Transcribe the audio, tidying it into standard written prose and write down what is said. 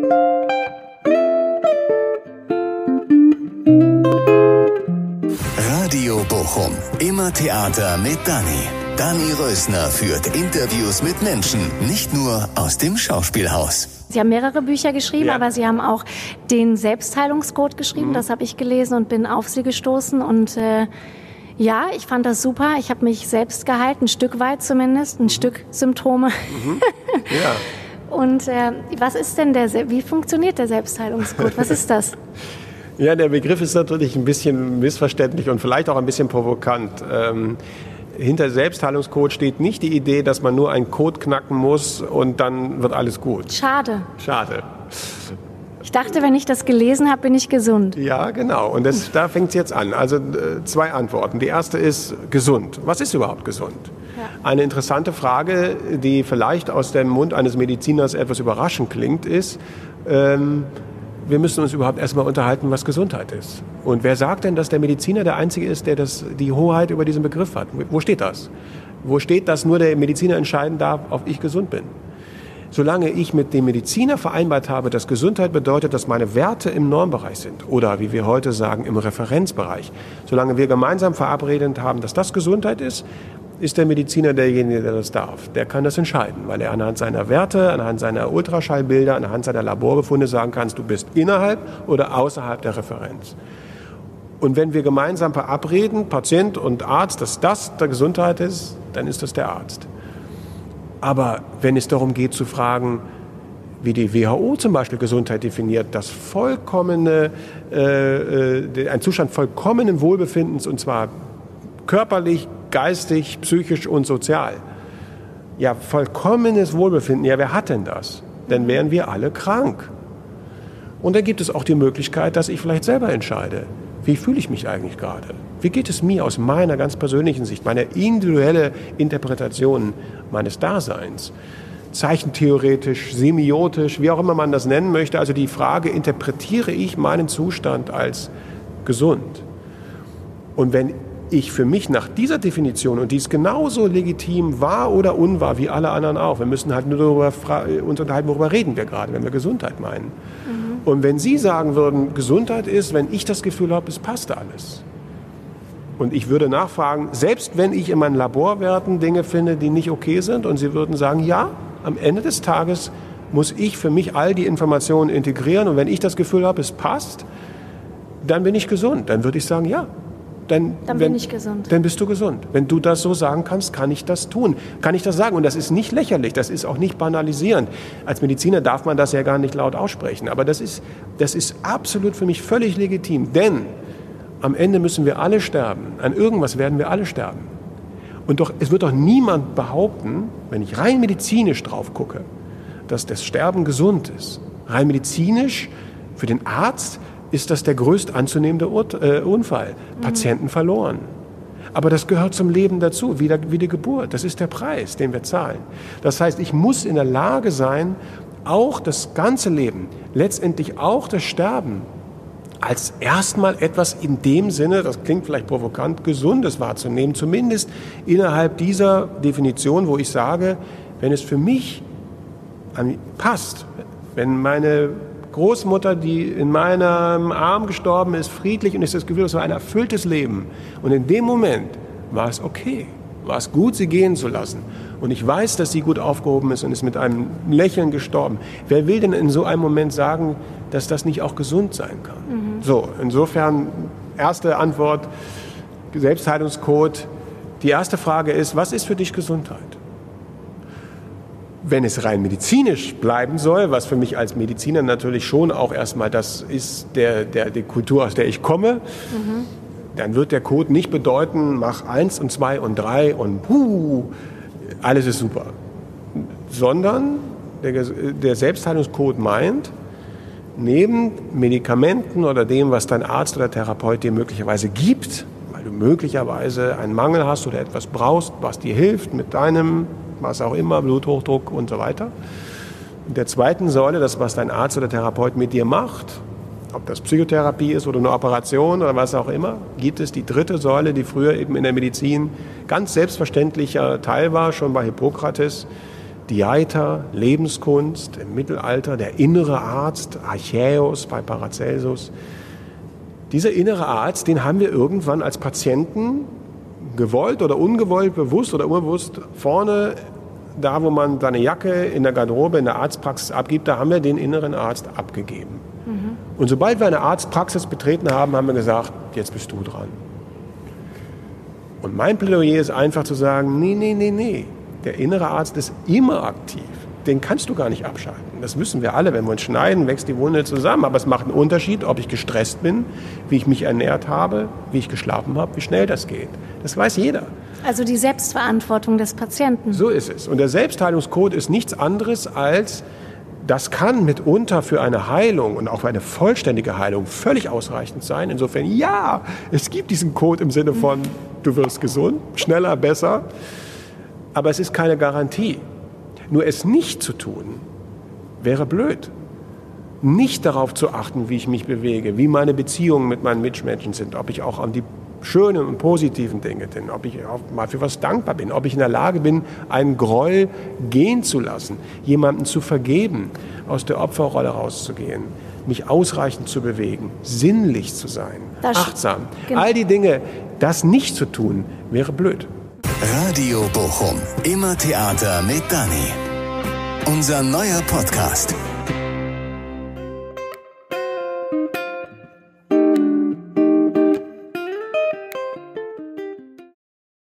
Radio Bochum. Immer Theater mit Dani. Dani Rösner führt Interviews mit Menschen, nicht nur aus dem Schauspielhaus. Sie haben mehrere Bücher geschrieben, Ja. aber Sie haben auch den Selbstheilungscode geschrieben. Das habe ich gelesen und bin auf Sie gestoßen. Und ja, ich fand das super. Ich habe mich selbst geheilt, ein Stück weit zumindest, ein Stück Symptome. Ja. Und was ist denn wie funktioniert der Selbstheilungscode? Was ist das? Ja, der Begriff ist natürlich ein bisschen missverständlich und vielleicht auch ein bisschen provokant. Hinter Selbstheilungscode steht nicht die Idee, dass man nur einen Code knacken muss und dann wird alles gut. Schade. Schade. Ich dachte, wenn ich das gelesen habe, bin ich gesund. Ja, genau. Und da fängt es jetzt an. Also 2 Antworten. Die erste ist gesund. Was ist überhaupt gesund? Ja. Eine interessante Frage, die vielleicht aus dem Mund eines Mediziners etwas überraschend klingt, ist, wir müssen uns überhaupt erstmal unterhalten, was Gesundheit ist. Und wer sagt denn, dass der Mediziner der Einzige ist, der die Hoheit über diesen Begriff hat? Wo steht das? Wo steht, dass nur der Mediziner entscheiden darf, ob ich gesund bin? Solange ich mit dem Mediziner vereinbart habe, dass Gesundheit bedeutet, dass meine Werte im Normbereich sind oder, wie wir heute sagen, im Referenzbereich, solange wir gemeinsam verabredet haben, dass das Gesundheit ist der Mediziner derjenige, der das darf. Der kann das entscheiden, weil er anhand seiner Werte, anhand seiner Ultraschallbilder, anhand seiner Laborbefunde sagen kann, du bist innerhalb oder außerhalb der Referenz. Und wenn wir gemeinsam verabreden, Patient und Arzt, dass das der Gesundheit ist, dann ist das der Arzt. Aber wenn es darum geht zu fragen, wie die WHO zum Beispiel Gesundheit definiert, ein Zustand vollkommenen Wohlbefindens, und zwar körperlich, geistig, psychisch und sozial. Ja, vollkommenes Wohlbefinden, ja, wer hat denn das? Dann wären wir alle krank. Und dann gibt es auch die Möglichkeit, dass ich vielleicht selber entscheide, wie fühle ich mich eigentlich gerade? Wie geht es mir aus meiner ganz persönlichen Sicht, meiner individuelle Interpretation meines Daseins? Zeichentheoretisch, semiotisch, wie auch immer man das nennen möchte. Also die Frage, interpretiere ich meinen Zustand als gesund? Und wenn ich für mich nach dieser Definition, und die ist genauso legitim, wahr oder unwahr, wie alle anderen auch, wir müssen halt nur darüber uns unterhalten, worüber reden wir gerade, wenn wir Gesundheit meinen. Und wenn Sie sagen würden, Gesundheit ist, wenn ich das Gefühl habe, es passt alles. Und ich würde nachfragen, selbst wenn ich in meinen Laborwerten Dinge finde, die nicht okay sind, und Sie würden sagen, ja, am Ende des Tages muss ich für mich all die Informationen integrieren, und wenn ich das Gefühl habe, es passt, dann bin ich gesund. Dann würde ich sagen, ja. Dann bin ich gesund. Dann bist du gesund. Wenn du das so sagen kannst, kann ich das tun. Kann ich das sagen? Und das ist nicht lächerlich, das ist auch nicht banalisierend. Als Mediziner darf man das ja gar nicht laut aussprechen. Aber das ist absolut für mich völlig legitim. Denn am Ende müssen wir alle sterben. An irgendwas werden wir alle sterben. Und es wird doch niemand behaupten, wenn ich rein medizinisch drauf gucke, dass das Sterben gesund ist. Rein medizinisch für den Arzt ist das der größt anzunehmende Unfall. Patienten verloren. Aber das gehört zum Leben dazu, wie die Geburt. Das ist der Preis, den wir zahlen. Das heißt, ich muss in der Lage sein, auch das ganze Leben, letztendlich auch das Sterben, als erstmal etwas in dem Sinne, das klingt vielleicht provokant, Gesundes wahrzunehmen. Zumindest innerhalb dieser Definition, wo ich sage, wenn es für mich passt, wenn meine Großmutter, die in meinem Arm gestorben ist, friedlich, und ich das Gefühl, es war ein erfülltes Leben. Und in dem Moment war es okay, war es gut, sie gehen zu lassen. Und ich weiß, dass sie gut aufgehoben ist und ist mit einem Lächeln gestorben. Wer will denn in so einem Moment sagen, dass das nicht auch gesund sein kann? So, insofern, erste Antwort, Selbstheilungscode. Die erste Frage ist, was ist für dich Gesundheit? Wenn es rein medizinisch bleiben soll, was für mich als Mediziner natürlich schon auch erstmal das ist, die Kultur, aus der ich komme, dann wird der Code nicht bedeuten, mach 1 und 2 und 3 und alles ist super. Sondern der Selbstheilungscode meint, neben Medikamenten oder dem, was dein Arzt oder Therapeut dir möglicherweise gibt, weil du möglicherweise einen Mangel hast oder etwas brauchst, was dir hilft mit deinem was auch immer, Bluthochdruck und so weiter. In der zweiten Säule, das, was dein Arzt oder Therapeut mit dir macht, ob das Psychotherapie ist oder eine Operation oder was auch immer, gibt es die dritte Säule, die früher eben in der Medizin ganz selbstverständlicher Teil war, schon bei Hippokrates, Dieiter, Lebenskunst, im Mittelalter, der innere Arzt, Archäus bei Paracelsus. Dieser innere Arzt, den haben wir irgendwann als Patienten gewollt oder ungewollt, bewusst oder unbewusst vorne, da wo man seine Jacke in der Garderobe, in der Arztpraxis abgibt, da haben wir den inneren Arzt abgegeben. Und sobald wir eine Arztpraxis betreten haben, haben wir gesagt, jetzt bist du dran. Und mein Plädoyer ist einfach zu sagen, nee. Der innere Arzt ist immer aktiv. Den kannst du gar nicht abschalten. Das müssen wir alle. Wenn wir uns schneiden, wächst die Wunde zusammen. Aber es macht einen Unterschied, ob ich gestresst bin, wie ich mich ernährt habe, wie ich geschlafen habe, wie schnell das geht. Das weiß jeder. Also die Selbstverantwortung des Patienten. So ist es. Und der Selbstheilungscode ist nichts anderes als, das kann mitunter für eine Heilung und auch für eine vollständige Heilung völlig ausreichend sein. Insofern, ja, es gibt diesen Code im Sinne von, du wirst gesund, schneller, besser. Aber es ist keine Garantie. Nur es nicht zu tun, wäre blöd. Nicht darauf zu achten, wie ich mich bewege, wie meine Beziehungen mit meinen Mitmenschen sind, ob ich auch an die schönen und positiven Dinge denke, ob ich auch mal für was dankbar bin, ob ich in der Lage bin, einen Groll gehen zu lassen, jemanden zu vergeben, aus der Opferrolle rauszugehen, mich ausreichend zu bewegen, sinnlich zu sein, achtsam. Genau. All die Dinge, das nicht zu tun, wäre blöd. Radio Bochum. Immer Theater mit Dani. Unser neuer Podcast.